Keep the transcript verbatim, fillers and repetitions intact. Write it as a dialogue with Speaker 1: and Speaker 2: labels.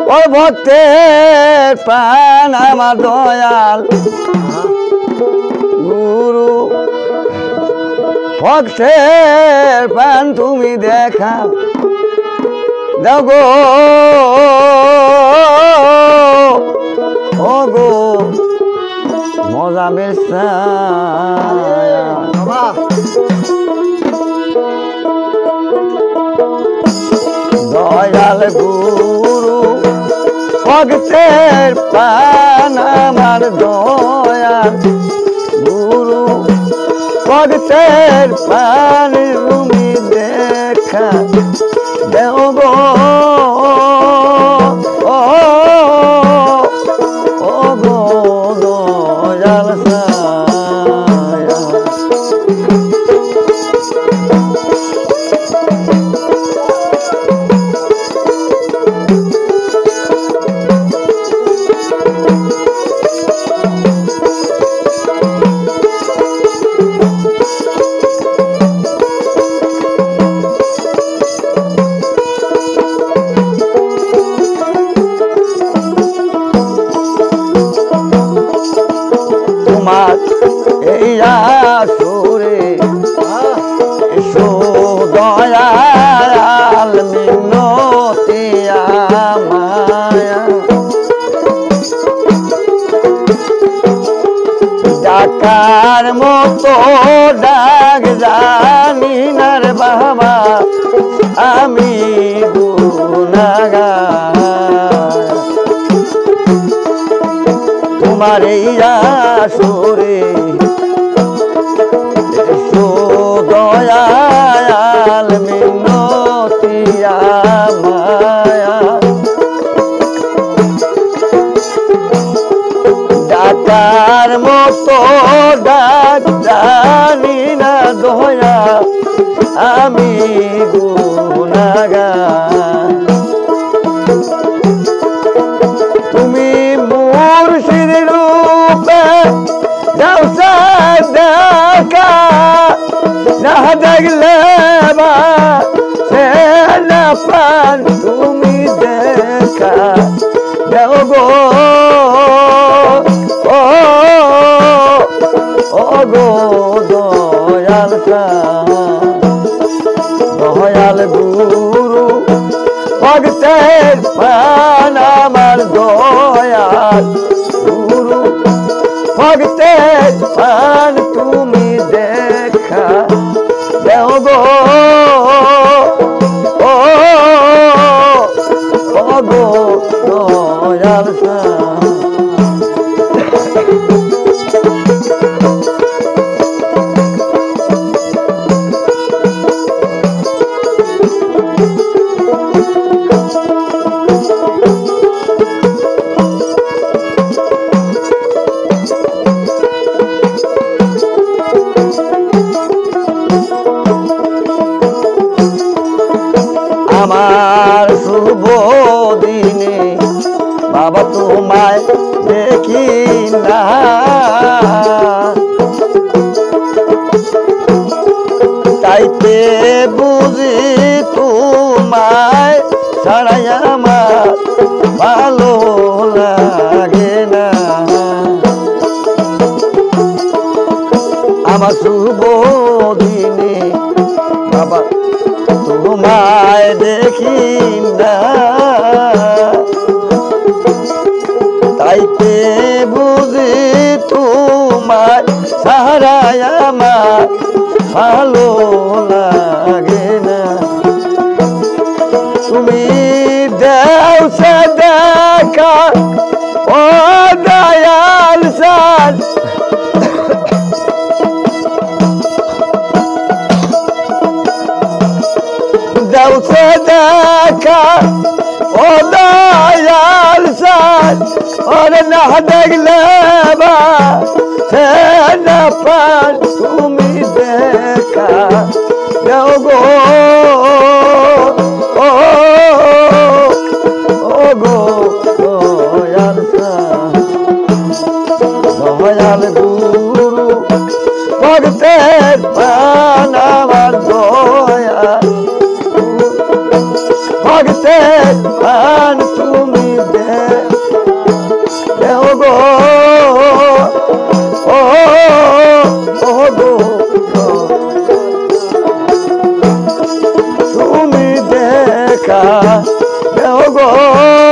Speaker 1: ও ভক্তের প্রাণ আমার দয়াল গুরু, ভক্তের প্রাণ তুমি দেখা দাও গো, ও গো মজা বেশা দয়াল গুরু, ভক্তের প্রাণ আমার দয়াল গুরু, ভক্তের প্রাণ তুমি দেখা দেও গো, ও ও গো দয়াল সায়া। তোমার এই আসুরে এসো দয়াল মিনতি আমায়া, ডাকার মতো ডাক জানি না রে বাবা আমি গুনাহগার, তোমার এই আসুরে এসো দয়াল মিনতি আমায়া, ডাকার মতো ডাক জানি না দয়া আমি গুনাহগার, তুমি মুর্শিদ রূপে যাও দেখা না দেখলে বা সে না পান তুমি দেখা দেও গো, ও ও গো দয়াল দয়াল গুরু, ভক্তের প্রাণ আমার দয়াল গুরু, ভক্তের প্রাণ তুমি দেখা দেও গো, ও ও গো দয়াল আমার শুভ দিনে বাবা তোমায় দেখি না, তাইতে বুঝি তোমায় ছাড়াই আমার ভালো লাগে না, আমার শুভ দিনে বাবা তোমায় দেখি না, তাইতে বুঝি তোমায় ছাড়াই আমার ভালো লাগে না, তুমি দেও সে দেখা ও দয়াল সাদ, দেও সে দেখা ও দয়াল সাদ, ওরে না দেখলে বা সে না পান তুমি দেখা দেও গো, ও ও গো দয়াল সাদ দয়াল গুরু, ভক্তের প্রাণ আমার দয়াল, ভক্তের প্রাণ তুমি তুমি দেখা দেও গো